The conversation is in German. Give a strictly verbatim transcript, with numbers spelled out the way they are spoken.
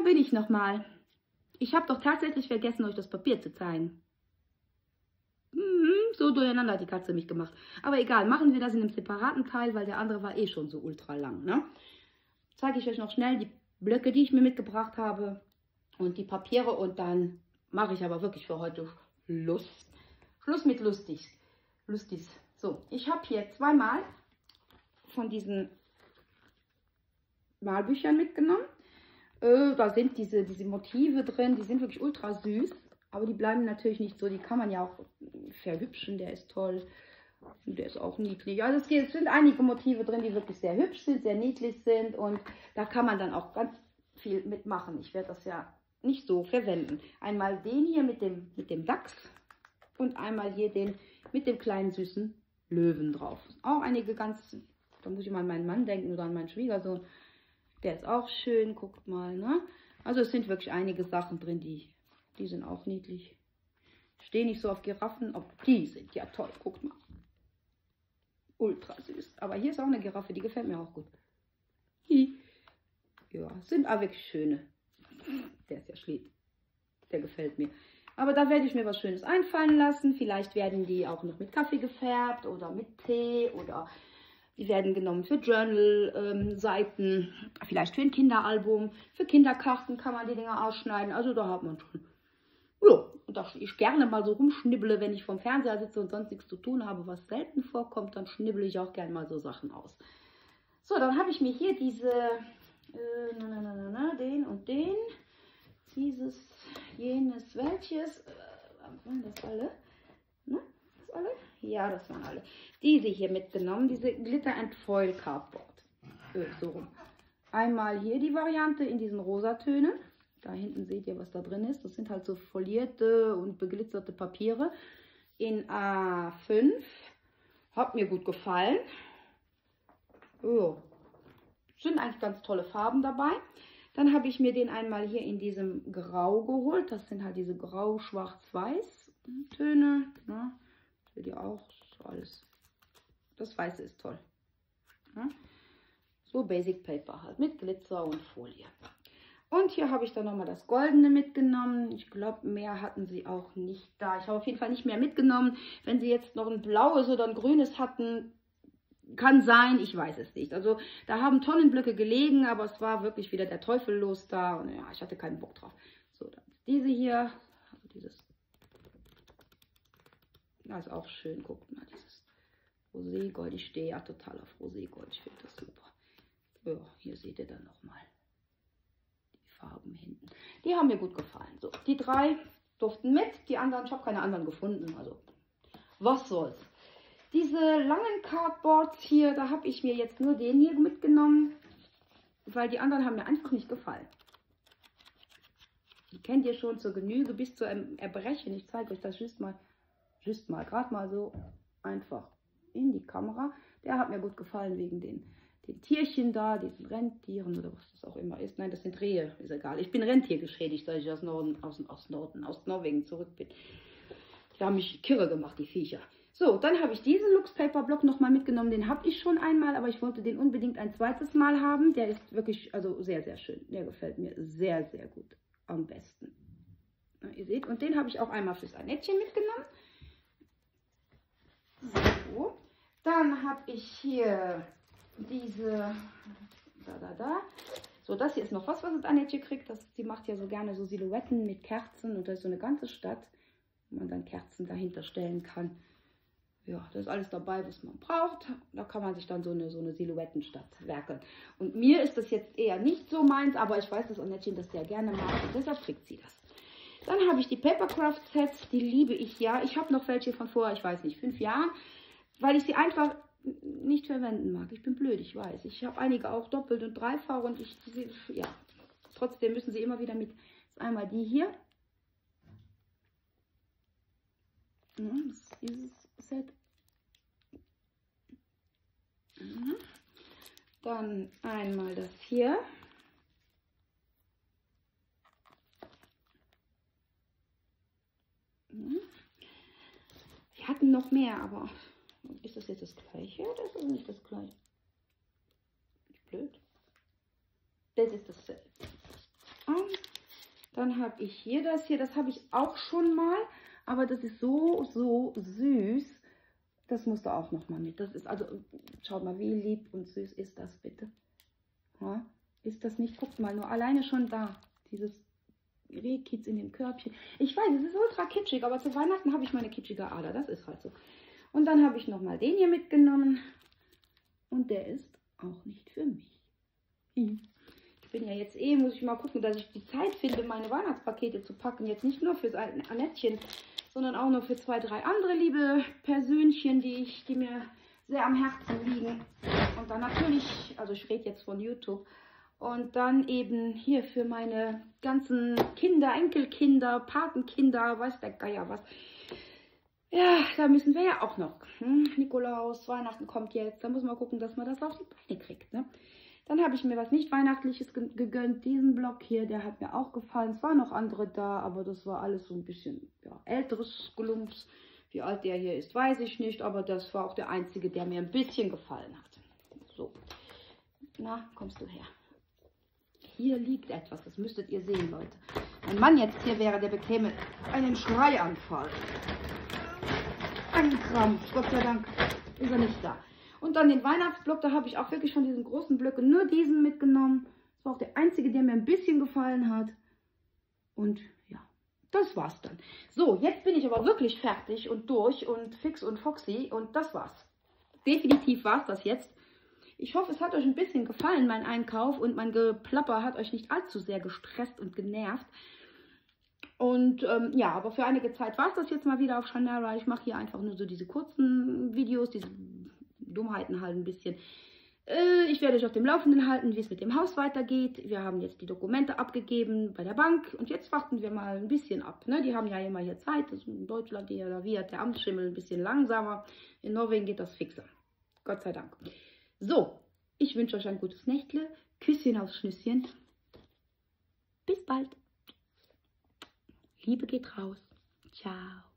bin ich nochmal. Ich habe doch tatsächlich vergessen, euch das Papier zu zeigen. Mhm, so durcheinander hat die Katze mich gemacht. Aber egal, machen wir das in einem separaten Teil, weil der andere war eh schon so ultra lang. Ne? Zeige ich euch noch schnell die Blöcke, die ich mir mitgebracht habe und die Papiere und dann mache ich aber wirklich für heute Schluss. Schluss mit lustig. Lustig. So, ich habe hier zweimal von diesen Malbüchern mitgenommen. Äh, da sind diese, diese Motive drin, die sind wirklich ultra süß. Aber die bleiben natürlich nicht so, die kann man ja auch verhübschen, der ist toll. Und der ist auch niedlich. Also es, geht, es sind einige Motive drin, die wirklich sehr hübsch sind, sehr niedlich sind. Und da kann man dann auch ganz viel mitmachen. Ich werde das ja nicht so verwenden. Einmal den hier mit dem, mit dem Dachs und einmal hier den mit dem kleinen süßen Löwen drauf. Auch einige ganz, da muss ich mal an meinen Mann denken oder an meinen Schwiegersohn. Der ist auch schön, guckt mal. Ne? Also es sind wirklich einige Sachen drin, die... Die sind auch niedlich. Ich stehe nicht so auf Giraffen, aber die sind ja toll. Guckt mal. Ultra süß. Aber hier ist auch eine Giraffe, die gefällt mir auch gut. Hi. Ja, sind auch wirklich schöne. Der ist ja schlicht. Der gefällt mir. Aber da werde ich mir was Schönes einfallen lassen. Vielleicht werden die auch noch mit Kaffee gefärbt oder mit Tee oder die werden genommen für Journal-Seiten. Ähm, vielleicht für ein Kinderalbum. Für Kinderkarten kann man die Dinger ausschneiden. Also da hat man schon. Ja, und dass ich gerne mal so rumschnibble, wenn ich vorm Fernseher sitze und sonst nichts zu tun habe, was selten vorkommt, dann schnibble ich auch gerne mal so Sachen aus. So, dann habe ich mir hier diese, äh, na, na, na, na, na, den und den, dieses, jenes, welches, äh, waren das alle? Ne? Das alle? Ja, das waren alle. Diese hier mitgenommen, diese Glitter and Foil Cardboard. Äh, so rum. Einmal hier die Variante in diesen Rosatönen. Da hinten seht ihr, was da drin ist. Das sind halt so folierte und beglitzerte Papiere in A fünf. Hat mir gut gefallen. Ja. Sind eigentlich ganz tolle Farben dabei. Dann habe ich mir den einmal hier in diesem Grau geholt. Das sind halt diese Grau-Schwarz-Weiß-Töne. Ne? Seht ihr auch? So alles. Das Weiße ist toll. Ne? So Basic Paper halt mit Glitzer und Folie. Und hier habe ich dann nochmal das Goldene mitgenommen. Ich glaube, mehr hatten sie auch nicht da. Ich habe auf jeden Fall nicht mehr mitgenommen. Wenn sie jetzt noch ein blaues oder ein grünes hatten, kann sein, ich weiß es nicht. Also da haben Tonnenblöcke gelegen, aber es war wirklich wieder der Teufel los da. Und ja, ich hatte keinen Bock drauf. So, dann diese hier. Also dieses. Das ist auch schön. Guckt mal, dieses Roségold. Ich stehe ja total auf Roségold. Ich finde das super. Ja, hier seht ihr dann nochmal. Farben hinten. Die haben mir gut gefallen. So, die drei durften mit, die anderen, ich habe keine anderen gefunden. Also, was soll's. Diese langen Cardboards hier, da habe ich mir jetzt nur den hier mitgenommen, weil die anderen haben mir einfach nicht gefallen. Die kennt ihr schon zur Genüge bis zu einem Erbrechen. Ich zeige euch das just mal, just mal, gerade mal so einfach in die Kamera. Der hat mir gut gefallen wegen den den Tierchen da, diesen Rentieren oder was das auch immer ist. Nein, das sind Rehe, ist egal. Ich bin Rentier geschädigt, seit ich aus Norden, aus, aus Norden, aus Norwegen zurück bin. Die haben mich kirre gemacht, die Viecher. So, dann habe ich diesen Lux Paper Block nochmal mitgenommen. Den habe ich schon einmal, aber ich wollte den unbedingt ein zweites Mal haben. Der ist wirklich, also sehr, sehr schön. Der gefällt mir sehr, sehr gut. Am besten. Na, ihr seht, und den habe ich auch einmal fürs Annettchen mitgenommen. So, dann habe ich hier diese, da, da, da. So, das hier ist noch was, was das Annetje kriegt. Das, sie macht ja so gerne so Silhouetten mit Kerzen und da ist so eine ganze Stadt, wo man dann Kerzen dahinter stellen kann. Ja, da ist alles dabei, was man braucht. Da kann man sich dann so eine, so eine Silhouettenstadt werkeln. Und mir ist das jetzt eher nicht so meins, aber ich weiß, dass Annettchen das sehr gerne mag und deshalb kriegt sie das. Dann habe ich die Papercraft Sets, die liebe ich ja. Ich habe noch welche von vor, ich weiß nicht, fünf Jahren, weil ich sie einfach nicht verwenden mag. Ich bin blöd, ich weiß. Ich habe einige auch doppelt und dreifach und ich, ja, trotzdem müssen sie immer wieder mit. Das ist einmal die hier. Ja, das ist dieses Set. Mhm. Dann einmal das hier. Mhm. Wir hatten noch mehr, aber ist das jetzt das gleiche oder ist das nicht das gleiche? Blöd. Das ist das Set. Dann habe ich hier das hier, das habe ich auch schon mal, aber das ist so, so süß. Das musst du auch noch mal mit. Das ist also, schaut mal, wie lieb und süß ist das bitte. Ja, ist das nicht? Guckt mal, nur alleine schon da, dieses Rehkitz in dem Körbchen. Ich weiß, es ist ultra kitschig, aber zu Weihnachten habe ich meine kitschige Ader, das ist halt so. Und dann habe ich noch mal den hier mitgenommen und der ist auch nicht für mich. Ich bin ja jetzt eh, muss ich mal gucken, dass ich die Zeit finde, meine Weihnachtspakete zu packen. Jetzt nicht nur fürs Annettchen, sondern auch noch für zwei, drei andere liebe Persönchen, die, ich, die mir sehr am Herzen liegen. Und dann natürlich, also ich rede jetzt von YouTube, und dann eben hier für meine ganzen Kinder, Enkelkinder, Patenkinder, weiß der Geier was. Ja, da müssen wir ja auch noch. Hm? Nikolaus, Weihnachten kommt jetzt, da muss man gucken, dass man das auf die Beine kriegt, ne? Dann habe ich mir was nicht Weihnachtliches gegönnt. Diesen Block hier, der hat mir auch gefallen. Es waren noch andere da, aber das war alles so ein bisschen ja, älteres Glumps. Wie alt der hier ist, weiß ich nicht. Aber das war auch der einzige, der mir ein bisschen gefallen hat. So, na, kommst du her. Hier liegt etwas, das müsstet ihr sehen, Leute. Mein Mann jetzt hier wäre, der bekäme einen Schreianfall. Ein Krampf, Gott sei Dank ist er nicht da. Und dann den Weihnachtsblock, da habe ich auch wirklich von diesen großen Blöcken nur diesen mitgenommen. Das war auch der einzige, der mir ein bisschen gefallen hat. Und ja, das war's dann. So, jetzt bin ich aber wirklich fertig und durch und fix und foxy und das war's. Definitiv war's das jetzt. Ich hoffe, es hat euch ein bisschen gefallen, mein Einkauf, und mein Geplapper hat euch nicht allzu sehr gestresst und genervt. Und ähm, ja, aber für einige Zeit war es das jetzt mal wieder auf Chanera. Ich mache hier einfach nur so diese kurzen Videos, diese Dummheiten halt ein bisschen. Äh, ich werde euch auf dem Laufenden halten, wie es mit dem Haus weitergeht. Wir haben jetzt die Dokumente abgegeben bei der Bank und jetzt warten wir mal ein bisschen ab. Ne? Die haben ja immer hier Zeit. Das ist in Deutschland hier, da wird der Amtsschimmel ein bisschen langsamer. In Norwegen geht das fixer. Gott sei Dank. So, ich wünsche euch ein gutes Nächtle. Küsschen aufs Schnüsschen. Bis bald. Liebe geht raus. Ciao.